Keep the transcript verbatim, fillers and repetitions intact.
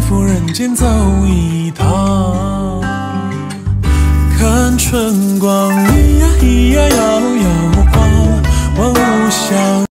赴人间走一趟，看春光